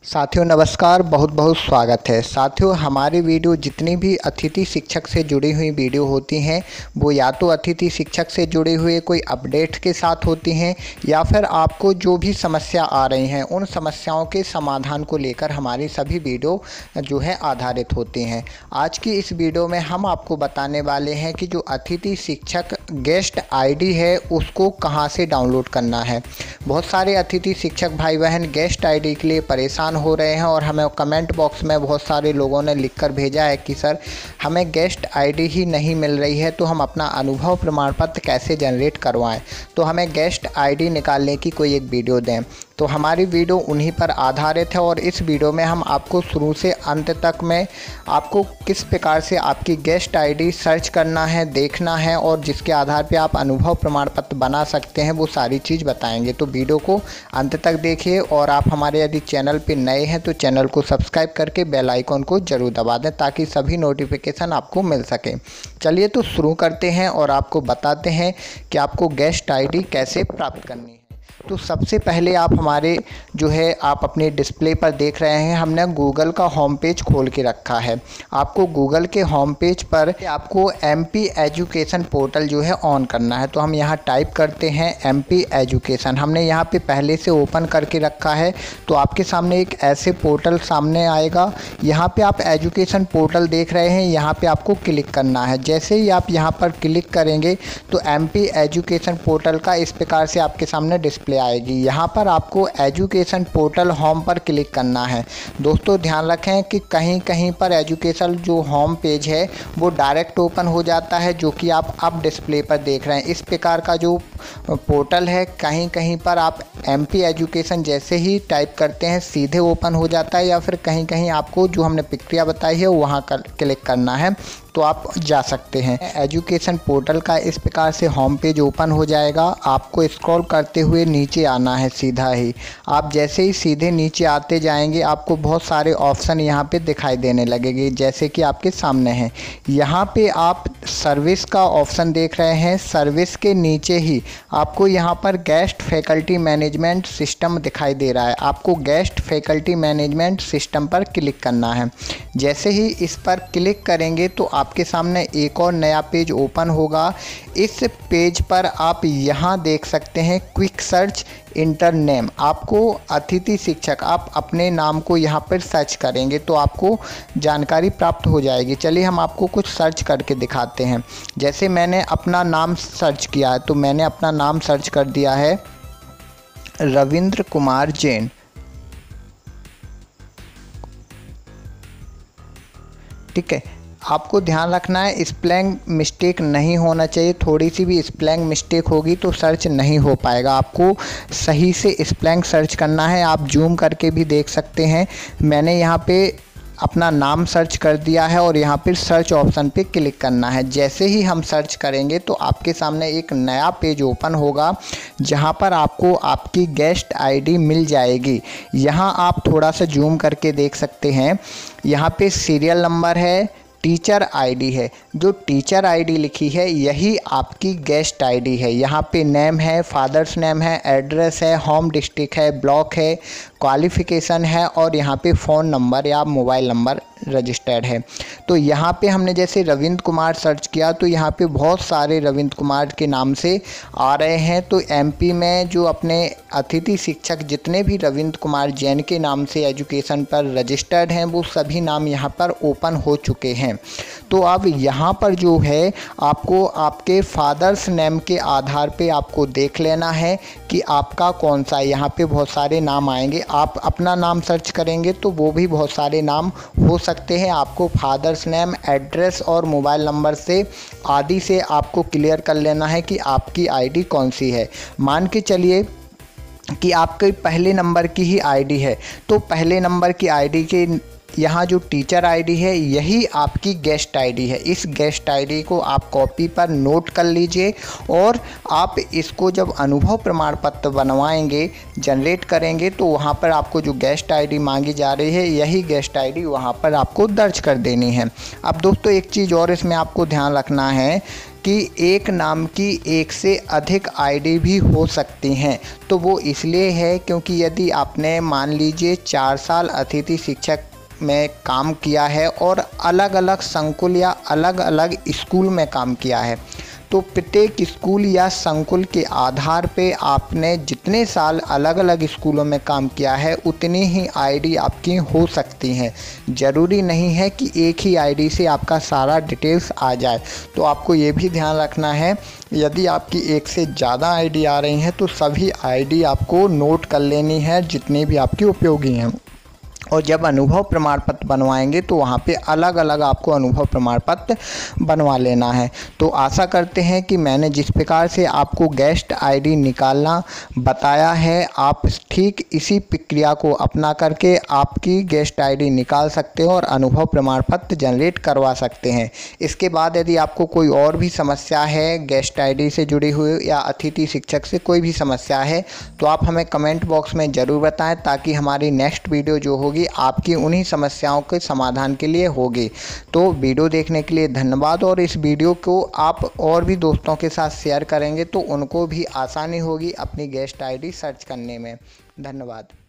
साथियों नमस्कार, बहुत बहुत स्वागत है। साथियों हमारी वीडियो जितनी भी अतिथि शिक्षक से जुड़ी हुई वीडियो होती हैं वो या तो अतिथि शिक्षक से जुड़े हुए कोई अपडेट के साथ होती हैं या फिर आपको जो भी समस्या आ रही हैं उन समस्याओं के समाधान को लेकर हमारी सभी वीडियो जो है आधारित होती हैं। आज की इस वीडियो में हम आपको बताने वाले हैं कि जो अतिथि शिक्षक गेस्ट आईडी है उसको कहां से डाउनलोड करना है। बहुत सारे अतिथि शिक्षक भाई बहन गेस्ट आईडी के लिए परेशान हो रहे हैं और हमें कमेंट बॉक्स में बहुत सारे लोगों ने लिखकर भेजा है कि सर हमें गेस्ट आईडी ही नहीं मिल रही है तो हम अपना अनुभव प्रमाण पत्र कैसे जनरेट करवाएं, तो हमें गेस्ट आईडी निकालने की कोई एक वीडियो दें। तो हमारी वीडियो उन्हीं पर आधारित है और इस वीडियो में हम आपको शुरू से अंत तक में आपको किस प्रकार से आपकी गेस्ट आईडी सर्च करना है, देखना है और जिसके आधार पे आप अनुभव प्रमाण पत्र बना सकते हैं वो सारी चीज़ बताएंगे। तो वीडियो को अंत तक देखिए और आप हमारे यदि चैनल पे नए हैं तो चैनल को सब्सक्राइब करके बेल आइकॉन को ज़रूर दबा दें ताकि सभी नोटिफिकेशन आपको मिल सके। चलिए तो शुरू करते हैं और आपको बताते हैं कि आपको गेस्ट आईडी कैसे प्राप्त करनी है। तो सबसे पहले आप हमारे जो है आप अपने डिस्प्ले पर देख रहे हैं हमने गूगल का होम पेज खोल के रखा है। आपको गूगल के होम पेज पर आपको एमपी एजुकेशन पोर्टल जो है ऑन करना है। तो हम यहाँ टाइप करते हैं एमपी एजुकेशन, हमने यहाँ पे पहले से ओपन करके रखा है। तो आपके सामने एक ऐसे पोर्टल सामने आएगा। यहाँ पे आप एजुकेशन पोर्टल देख रहे हैं, यहाँ पे आपको क्लिक करना है। जैसे ही आप यहाँ पर क्लिक करेंगे तो एमपी एजुकेशन पोर्टल का इस प्रकार से आपके सामने डिस्प्ले आएगी। यहाँ पर आपको एजुकेशन पोर्टल होम पर क्लिक करना है। दोस्तों ध्यान रखें कि कहीं कहीं पर एजुकेशन जो होम पेज है वो डायरेक्ट ओपन हो जाता है, जो कि आप अब डिस्प्ले पर देख रहे हैं। इस प्रकार का जो पोर्टल है कहीं कहीं पर आप एमपी एजुकेशन जैसे ही टाइप करते हैं सीधे ओपन हो जाता है या फिर कहीं कहीं आपको जो हमने प्रक्रिया बताई है वहाँ क्लिक करना है तो आप जा सकते हैं। एजुकेशन पोर्टल का इस प्रकार से होम पेज ओपन हो जाएगा। आपको स्क्रॉल करते हुए नीचे आना है सीधा ही। आप जैसे ही सीधे नीचे आते जाएंगे आपको बहुत सारे ऑप्शन यहाँ पे दिखाई देने लगेंगे जैसे कि आपके सामने हैं। यहाँ पे आप सर्विस का ऑप्शन देख रहे हैं। सर्विस के नीचे ही आपको यहाँ पर गेस्ट फैकल्टी मैनेजमेंट सिस्टम दिखाई दे रहा है। आपको गेस्ट फैकल्टी मैनेजमेंट सिस्टम पर क्लिक करना है। जैसे ही इस पर क्लिक करेंगे तो आपके सामने एक और नया पेज ओपन होगा। इस पेज पर आप यहाँ देख सकते हैं क्विक सर्च इंटर नेम। आपको अतिथि शिक्षक आप अपने नाम को यहाँ पर सर्च करेंगे तो आपको जानकारी प्राप्त हो जाएगी। चलिए हम आपको कुछ सर्च करके दिखाते हैं। जैसे मैंने अपना नाम सर्च किया है तो मैंने अपना नाम सर्च कर दिया है रविंद्र कुमार जैन। ठीक है, आपको ध्यान रखना है स्पेलिंग मिस्टेक नहीं होना चाहिए। थोड़ी सी भी स्पेलिंग मिस्टेक होगी तो सर्च नहीं हो पाएगा। आपको सही से स्पेलिंग सर्च करना है। आप जूम करके भी देख सकते हैं। मैंने यहाँ पे अपना नाम सर्च कर दिया है और यहाँ पर सर्च ऑप्शन पे क्लिक करना है। जैसे ही हम सर्च करेंगे तो आपके सामने एक नया पेज ओपन होगा जहाँ पर आपको आपकी गेस्ट आईडी मिल जाएगी। यहाँ आप थोड़ा सा जूम करके देख सकते हैं। यहाँ पे सीरियल नंबर है, टीचर आईडी है। जो टीचर आईडी लिखी है यही आपकी गेस्ट आईडी है। यहाँ पे नेम है, फादर्स नेम है, एड्रेस है, होम डिस्ट्रिक्ट है, ब्लॉक है, क्वालिफ़िकेशन है और यहाँ पे फ़ोन नंबर या मोबाइल नंबर रजिस्टर्ड है। तो यहाँ पे हमने जैसे रविंद्र कुमार सर्च किया तो यहाँ पे बहुत सारे रविंद्र कुमार के नाम से आ रहे हैं। तो एमपी में जो अपने अतिथि शिक्षक जितने भी रविंद्र कुमार जैन के नाम से एजुकेशन पर रजिस्टर्ड हैं वो सभी नाम यहाँ पर ओपन हो चुके हैं। तो अब यहाँ पर जो है आपको आपके फादर्स नेम के आधार पे आपको देख लेना है कि आपका कौन सा। यहाँ पे बहुत सारे नाम आएंगे। आप अपना नाम सर्च करेंगे तो वो भी बहुत सारे नाम हो सकते हैं। आपको फादर्स नेम, एड्रेस और मोबाइल नंबर से आदि से आपको क्लियर कर लेना है कि आपकी आईडी कौन सी है। मान के चलिए कि आपके पहले नंबर की ही आईडी है तो पहले नंबर की आईडी के यहाँ जो टीचर आईडी है यही आपकी गेस्ट आईडी है। इस गेस्ट आईडी को आप कॉपी पर नोट कर लीजिए और आप इसको जब अनुभव प्रमाण पत्र बनवाएंगे, जनरेट करेंगे तो वहाँ पर आपको जो गेस्ट आईडी मांगी जा रही है यही गेस्ट आईडी वहाँ पर आपको दर्ज कर देनी है। अब दोस्तों एक चीज़ और इसमें आपको ध्यान रखना है कि एक नाम की एक से अधिक आईडी भी हो सकती हैं। तो वो इसलिए है क्योंकि यदि आपने मान लीजिए 4 साल अतिथि शिक्षक में काम किया है और अलग अलग संकुल या अलग अलग स्कूल में काम किया है, तो प्रत्येक स्कूल या संकुल के आधार पे आपने जितने साल अलग अलग स्कूलों में काम किया है उतनी ही आईडी आपकी हो सकती हैं। ज़रूरी नहीं है कि एक ही आईडी से आपका सारा डिटेल्स आ जाए। तो आपको ये भी ध्यान रखना है, यदि आपकी एक से ज़्यादा आईडी आ रही हैं तो सभी आईडी आपको नोट कर लेनी है जितनी भी आपकी उपयोगी हैं। और जब अनुभव प्रमाण पत्र बनवाएंगे तो वहाँ पे अलग अलग आपको अनुभव प्रमाण पत्र बनवा लेना है। तो आशा करते हैं कि मैंने जिस प्रकार से आपको गेस्ट आईडी निकालना बताया है, आप ठीक इसी प्रक्रिया को अपना करके आपकी गेस्ट आईडी निकाल सकते हो और अनुभव प्रमाण पत्र जनरेट करवा सकते हैं। इसके बाद यदि आपको कोई और भी समस्या है गेस्ट आईडी से जुड़ी हुई या अतिथि शिक्षक से कोई भी समस्या है तो आप हमें कमेंट बॉक्स में ज़रूर बताएं, ताकि हमारी नेक्स्ट वीडियो जो होगी आपकी उन्हीं समस्याओं के समाधान के लिए होगी। तो वीडियो देखने के लिए धन्यवाद, और इस वीडियो को आप और भी दोस्तों के साथ शेयर करेंगे तो उनको भी आसानी होगी अपनी गेस्ट आईडी सर्च करने में। धन्यवाद।